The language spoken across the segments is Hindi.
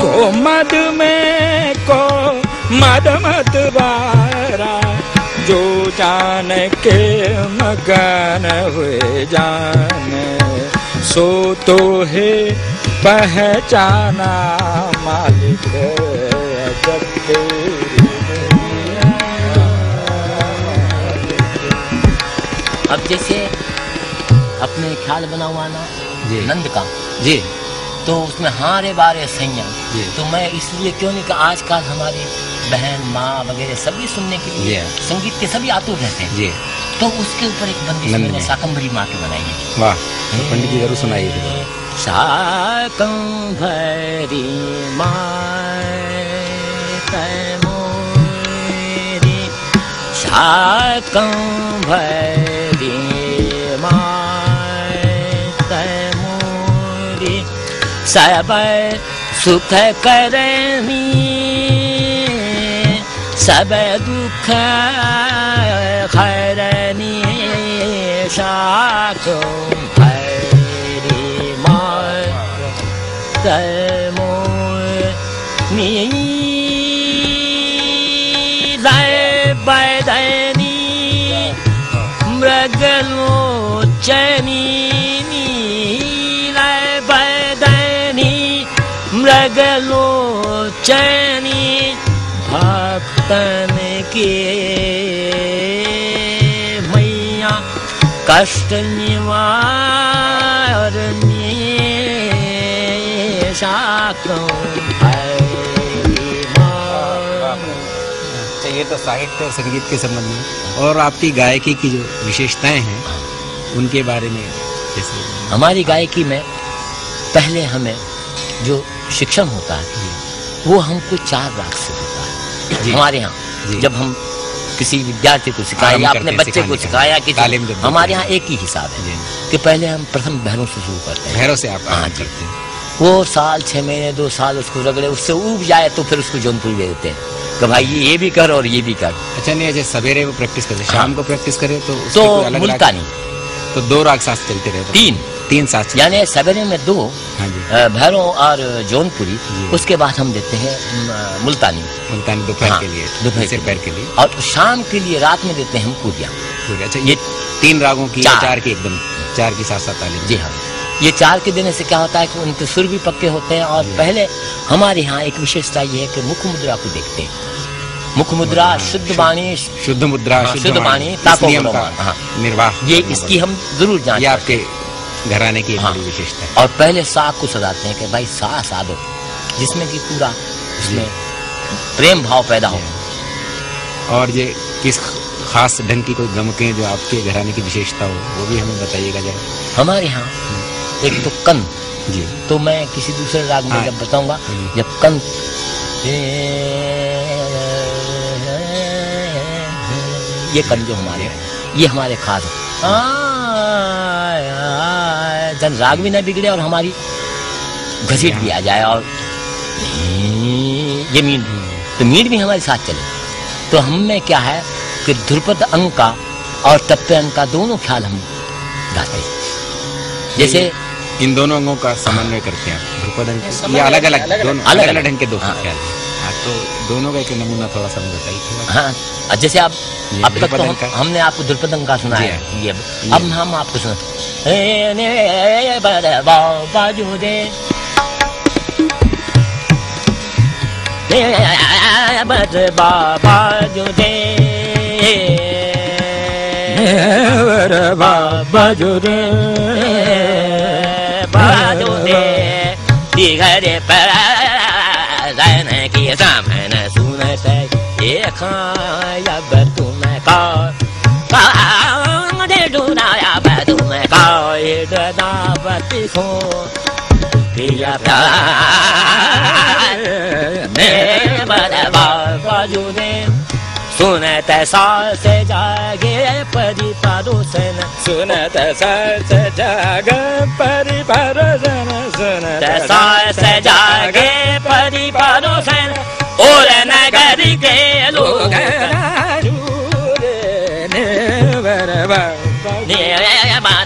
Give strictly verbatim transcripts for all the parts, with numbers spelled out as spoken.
को मद में को मद मत बारा, जो जान के मगन हुए जाने, सो तो है पहचाना मालिक जब तेरी। अब जैसे अपने ख्याल बना हुआ ना नंद का जी, तो उसमें हारे बारे सैया, तो मैं इसलिए क्यों नहीं कि आजकल हमारी बहन माँ वगैरह सभी सुनने के लिए संगीत के सभी आतुर रहते हैं जी, तो उसके ऊपर एक बंदिश मैंने शाकंभरी माँ की बनाई है। वाह, पंडित जी जरूर सुनाइए। शाकंभरी माँ तैमोरी, शाकंभरी माँ तैमोरी, सब सुख करनी सब दुख खैरनी, शाकंभरी माँ तैमोरी, जय बैदनी मृगलोचनी, जय बैदनी मृगलोचनी, भक्तन के मैया कष्ट निवारनी, शाकंभरी माँ। ये तो साहित्य और संगीत के संबंध में, और आपकी गायकी की जो विशेषताएं हैं उनके बारे में जैसे। हमारी गायकी में पहले हमें जो शिक्षण होता है वो हमको चार राग से होता है हमारे यहाँ। जब हम किसी विद्यार्थी को सिखाया या अपने बच्चे को सिखाया कि हमारे यहाँ एक ही हिसाब है कि पहले हम प्रथम भैरों से शुरू करते हैं। भैरों से आप हाँ जी, वो साल छह महीने दो साल उसको रगड़े, उससे उब जाए तो फिर उसको जौनपुरी दे देते हैं कि भाई ये भी कर और ये भी कर। अच्छा, नहीं जैसे सवेरे वो प्रैक्टिस करते, शाम को प्रैक्टिस करे तो तो मुल्तानी, तो दो राग साथ चलते रहते, तीन तीन साथ, यानी सवेरे में दो भैरों और जौनपुरी, उसके बाद हम देते हैं मुल्तानी, मुल्तानी दोपहर के लिए, दोपहर से पैर के लिए, और शाम के लिए रात में देते हैं हम पूरिया। अच्छा, ये तीन रागों की चार, चार की एकदम चार की साथ साथ तालीम। जी हाँ, ये चार के देने से क्या होता है कि उनके सुर भी पक्के होते हैं। और पहले हमारे यहाँ एक विशेषता ये है कि मुख मुद्रा को देखते हैं। मुख मुद्रा, शुद्ध वाणी, शुद्ध मुद्रा, शुद्ध वाणी, निर्वाह, ये इसकी हम जरूर जांच, आपके घराने की एक बड़ी विशेषता है। और पहले साग को सजाते हैं कि भाई सा साधो, जिसमें कि पूरा उसमें प्रेम भाव पैदा हो। और ये किस खास ढंग की कोई गमकें जो आपके घराने की विशेषता हो वो भी हमें बताइएगा जरा। हमारे यहाँ एक तो कंद जी, तो मैं किसी दूसरे राग में जब बताऊंगा, जब कंद ये कंद जो हमारे ये हमारे खास जन राग भी न बिगड़े और हमारी घसीट भी आ जाए, और ये मीट तो मीट भी हमारे साथ चले। तो हम में क्या है कि ध्रुपद अंग का और तप्य अंग का दोनों ख्याल हम गाते हैं। जैसे इन दोनों अंगों का समन्वय करते हैं ध्रुपद अंग, ये अलग अलग दोनों अलग अलग ढंग के दो ख्याल। हाँ, तो दोनों का एक नमूना थोड़ा सा बताइए। हाँ, जैसे आप अब तक तो हम, हमने आपको ध्रुपद अंग का सुना है, ये अब हम आपको सुना बाजू दे बाजू दे बाजू दे बाजू दे दिघरे पर रहने की सामने सुनते ये खाया तुम्हें का दे डुराया तुम्हें का दावती को पिया बाजू दे सुनते साल से जागे परि परोसन, सुनते साल से जागे परि परोसन, सुनते साल से जागे परि परोसन, और नगर के लोग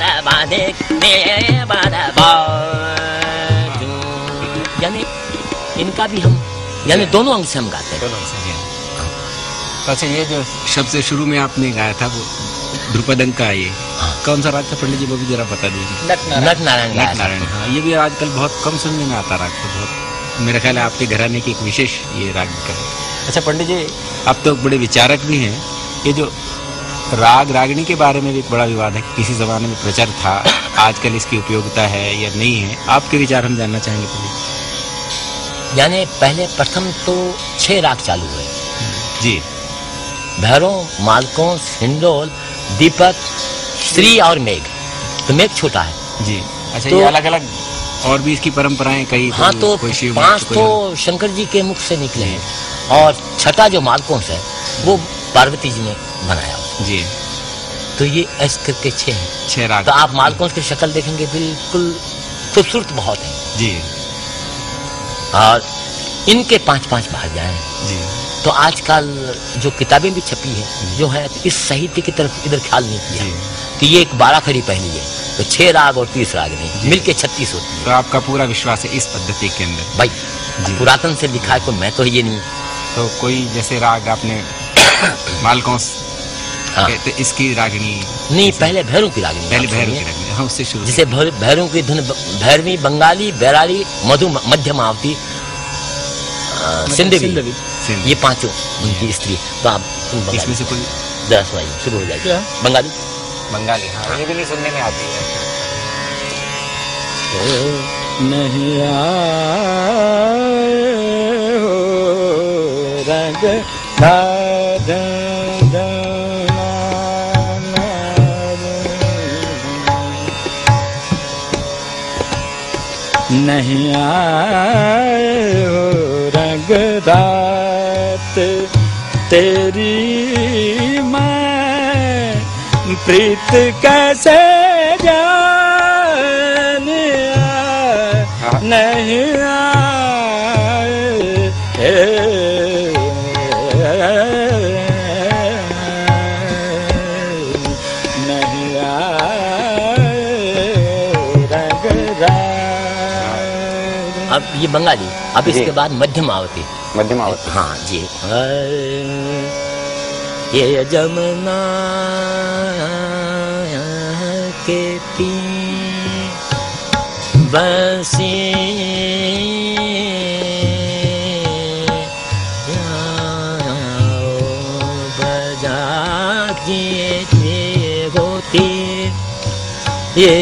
यानी इनका भी हम यानी दोनों अंग से हम गाते हैं। दोनों अंग से। तो अच्छा, ये जो शब्द से शुरू में आपने गाया था वो ध्रुपद अंग का, ये हाँ। कौन सा राग था पंडित जी, वो भी जरा बता दीजिए। नट नारायण। नट नारायण, हाँ। ये भी आजकल बहुत कम सुनने में आता राग, तो बहुत मेरा ख्याल है आपके घराने की एक विशेष ये राग का। अच्छा पंडित जी, आप तो बड़े विचारक भी हैं। ये जो राग रागिणी के बारे में भी एक बड़ा विवाद है कि किसी जमाने में प्रचार था, आजकल इसकी उपयोगिता है या नहीं है, आपके विचार हम जानना चाहेंगे पंडित। यानी पहले प्रथम तो छह राग चालू हुए जी, भैरव, मालकों, हिंडोल, दीपक, श्री और मेघ। तो मेघ छोटा है जी। अच्छा, तो, ये अलग अलग और भी इसकी परंपराएं कई। हाँ, तो पांच तो शंकर जी के मुख से निकले हैं और छठा जो मालकों से वो पार्वती जी ने बनाया जी। तो ये ऐसे करके छह हैं, छह राग। तो आप मालकों की शक्ल देखेंगे बिल्कुल खूबसूरत बहुत है जी, और इनके पांच पांच भाग हैं जी। तो आजकल जो किताबें भी छपी है जो है इस साहित्य की तरफ इधर ख्याल नहीं किया कि ये एक बारह खड़ी पहली है, तो छह राग और तीस राग नहीं, मिलके छत्तीस होती है। तो आपका पूरा विश्वास है इस पद्धति के अंदर? भाई पुरातन से लिखा है, कोई मैं तो ये नहीं। तो कोई जैसे राग आपने मालकों हाँ। तो इसकी रागिनी नहीं, पहले भैरों की रागिनी, पहले भैरों की रागिनी, हाँ, उससे शुरू। जिसे भैरों की धुन भैरवी, बंगाली, बैराड़ी, मधु, मध्यमावती, सिंधवी, ये पांचों उनकी स्त्री। तो आप इसमें से कोई जरा सुनाइए, शुरू हो जाएगी। बंगाली बंगाली हाँ, ये भी नहीं सुनने में आती है। नहीं आए हो रंग नहीं आए हो रंग रात तेरी मैं प्रीत कैसे जान नहीं आए नहीं आए रंग रात। अब ये बंगाली, अब इसके बाद मध्यमावती। मध्यमावती हाँ जी। ये जमुना के तीर बसी बजा के होती ये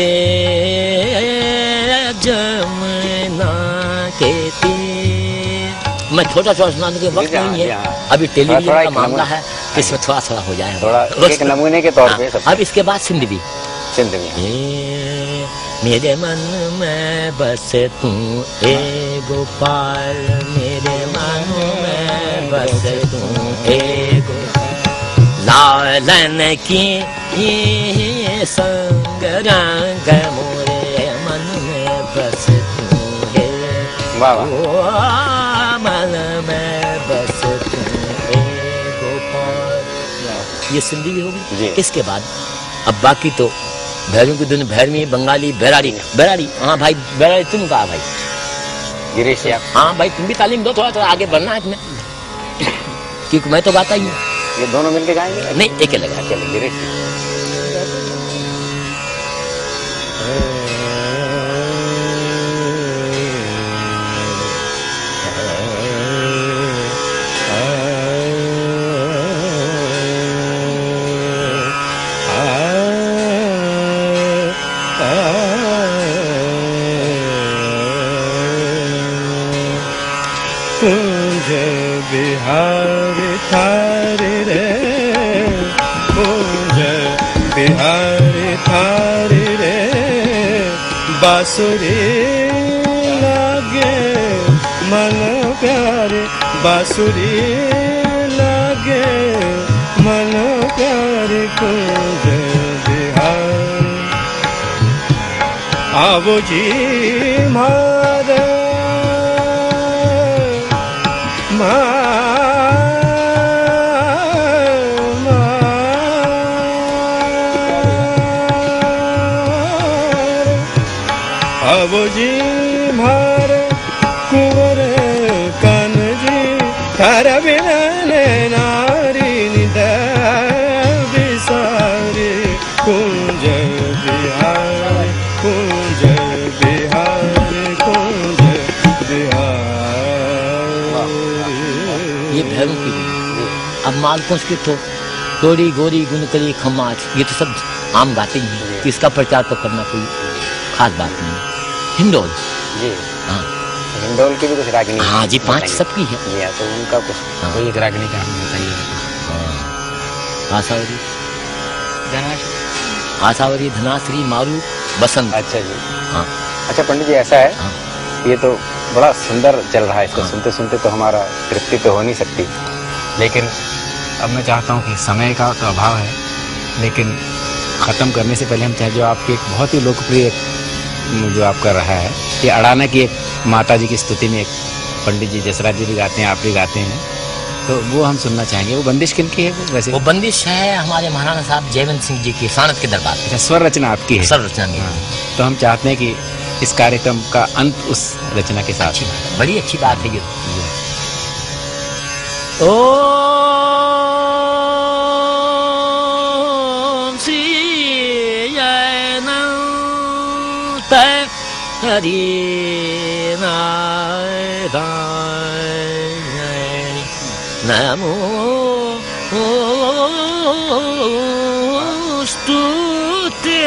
जमुना के तीर। मैं छोटा छोटा सुनाने के वक्त नहीं है, अभी टेलीविजन का मामला है, इसमें थोड़ा थोड़ा हो जाए, थोड़ा एक नमूने के तौर पे। अब इसके बाद सिंधवी। सिंधवी मेरे मन में बस तू ए गोपाल, मेरे मन में बस तू ए गोपाल, लालन की संग रंग मोरे मन में बस तू है, मन में बस तू ए गोपाल। ये सिंधी होगी। इसके बाद अब बाकी तो भैरों की धुन, भैरवी, बंगाली, बैराड़ी। बैराड़ी हाँ भाई, बैराड़ी तुम कहा भाई गिरीश? हाँ भाई, तुम भी तालीम दो, थोड़ा थोड़ा आगे बढ़ना है तुम्हें, क्योंकि मैं तो गाता ही हूँ। ये दोनों मिलके गाएंगे? नहीं, एक लगा। चलो गिरीश। कुंज बिहार थारे रे, कुंज बिहार थारे रे, बांसुरी लागे मन प्यारे, बांसुरी लागे मन प्यारे। कुंज बिहार आवो जी मारे अब जी मार कुंवर मालकों के तो तोड़ी गोरी गुनकरी खम्माच, ये तो सब आम गाते ही हैं, तो इसका प्रचार तो करना कोई खास बात नहीं। हिंडोल जी, हाँ, हिंडोल की भी कुछ रागनी? हाँ जी, पांच सबकी है जी, तो उनका कुछ हाँ। कोई एक रागनी का हमें बताइए। आसावरी, आसावरी, धनाश्री, मारू, बसंत। अच्छा जी, हाँ। अच्छा पंडित जी, ऐसा है, हाँ। ये तो बड़ा सुंदर चल रहा है, इसको हाँ। सुनते सुनते तो हमारा तृप्ति तो हो नहीं सकती, लेकिन अब मैं चाहता हूँ कि समय का तो अभाव है, लेकिन ख़त्म करने से पहले हम चाहे जो आपकी एक बहुत ही लोकप्रिय जो आपका रहा है, ये अड़ाना की एक माता जी की स्तुति में एक पंडित जी जसराज जी भी गाते हैं, आप भी गाते हैं, तो वो हम सुनना चाहेंगे। वो बंदिश किनकी है? वो वैसे वो बंदिश है हमारे महाराणा साहब जयवंत सिंह जी की सानत के दरबार। अच्छा, स्वर रचना आपकी है? स्वर रचना मेरी। हाँ, तो हम चाहते हैं कि इस कार्यक्रम का अंत उस रचना के साथ। अच्छी बात, बड़ी अच्छी बात है ये। ओम श्री जयनंत हरि नारायण नमो स्तुते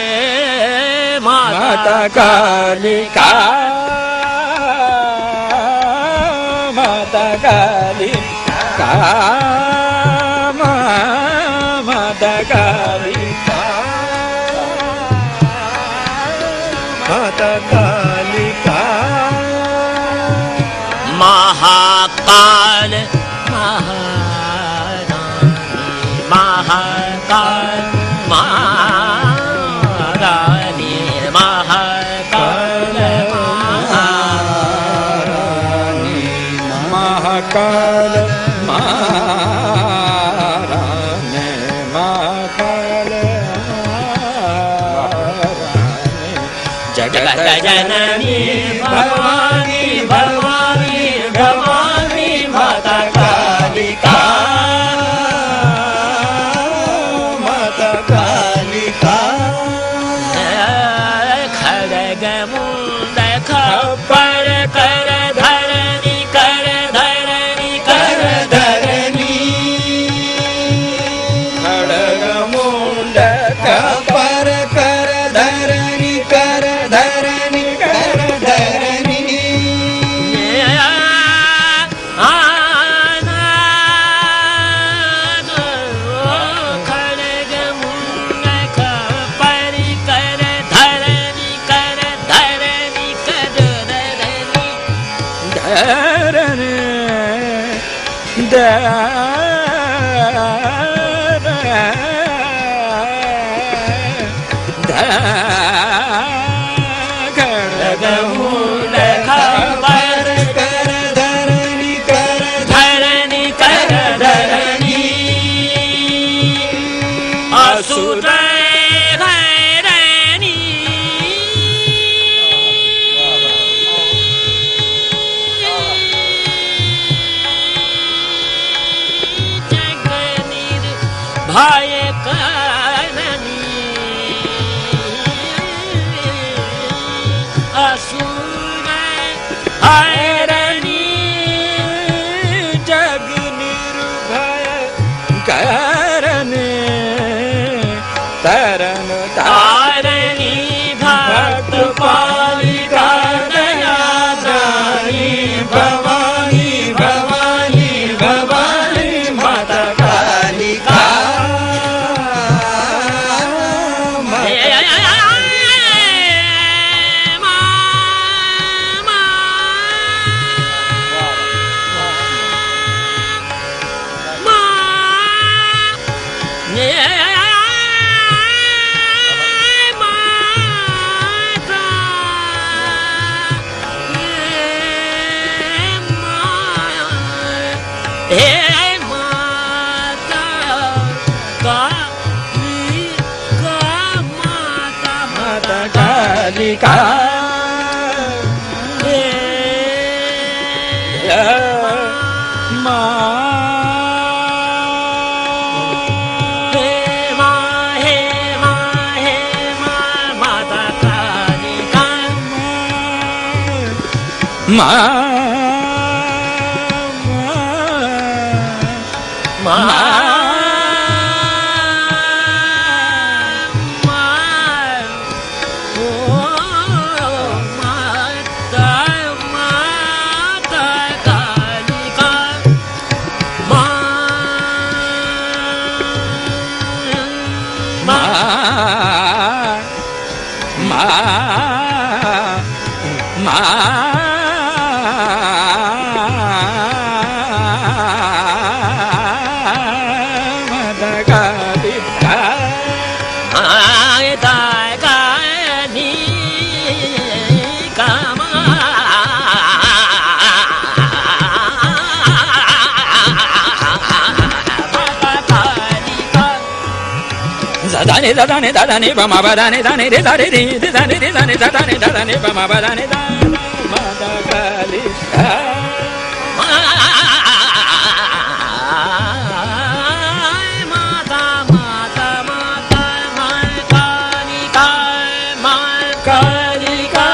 माता कालिका, माता कालिका, माता कालिका, माता कालिका, महाकाल महारानी, महाकाल महारानी, महाकाल महारानी, महाकाल महारानी, महाकाल महारानी, जगत जननी भवानी भवानी भवानी माता कालिका, माता कालिका, खड़ग मुंड खप्पर कर धरनी, कर धरनी, कर धरनी, खड़ग मुंड खप्पर कर धरनी, कर धरनी, कर धरनी, खड़ग मुंड खप्पर कर धरनी, कर धरनी, कर धरनी, धरनी, खड़ग मुंड खप्पर कर धरनी, कर धरनी, कर धरनी, असुर धरनी, जगनी भाय करनी, असुर हरनी, जग निर्भय करने, तरन तारणी भक्त पालिका दया दानी, भवानी भवानी भवानी माता कालिका, माता Kalika, Dane da dane da dane ba ma ba dane dane re da re re de dane re dane da dane da dane ba ma ba dane da ma da kali ka mata mata mata mai kali ka mai kali ka